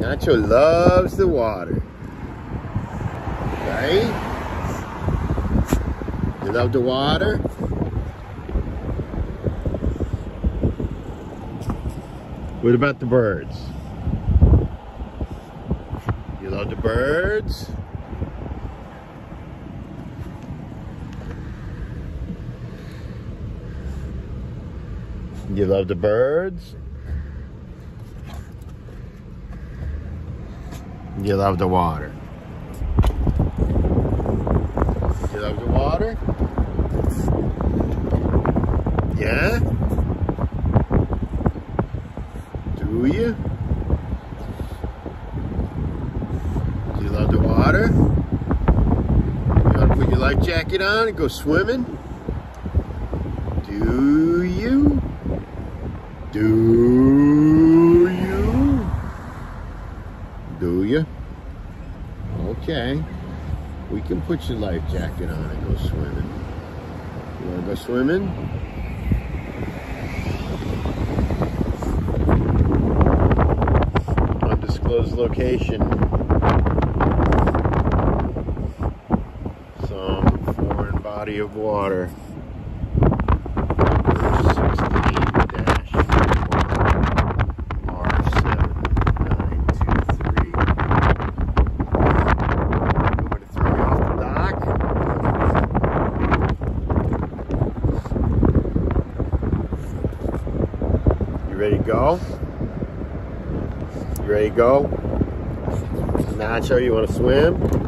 Nacho loves the water. Right? You love the water? What about the birds? You love the birds? You love the birds? You love the water? You love the water? Yeah? Do you? Do you love the water? You want to put your life jacket on and go swimming? Do you? Do you? Do you? Okay. We can put your life jacket on and go swimming. You want to go swimming? Undisclosed location. Some foreign body of water. You ready to go? You ready to go? Nacho, you want to swim?